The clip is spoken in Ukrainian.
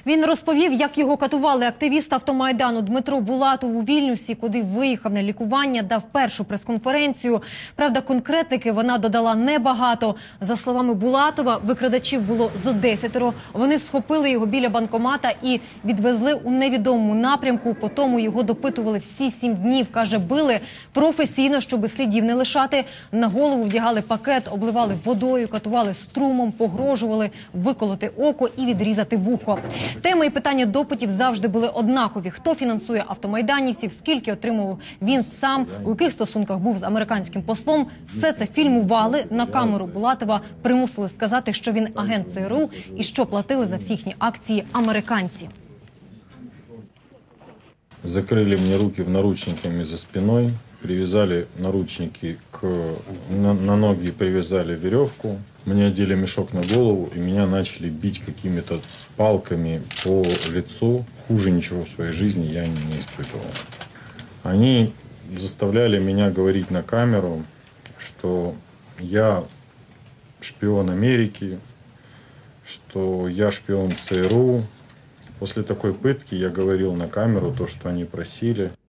Він розповів, як його катували. Активіст автомайдану Дмитро Булатов у Вільнюсі, куди виїхав на лікування, дав першу прес-конференцію. Правда, конкретники вона додала небагато. За словами Булатова, викрадачів було зо 10. Вони схопили його біля банкомата і відвезли у невідомому напрямку. Потім його допитували всі 7 днів. Каже, били професійно, щоби слідів не лишати. На голову вдягали пакет, обливали водою, катували струмом, погрожували виколоти око і відрізати вухо. Теми і питання допитів завжди були однакові. Хто фінансує автомайданівців, скільки отримував він сам, у яких стосунках був з американським послом. Все це фільмували, на камеру Булатова примусили сказати, що він агент ЦРУ і що платили за всі їхні акції американці. Закрыли мне руки наручниками за спиной, привязали наручники на ноги, привязали веревку. Мне одели мешок на голову и меня начали бить какими-то палками по лицу. Хуже ничего в своей жизни я не испытывал. Они заставляли меня говорить на камеру, что я шпион Америки, что я шпион ЦРУ. После такой пытки я говорил на камеру то, что они просили.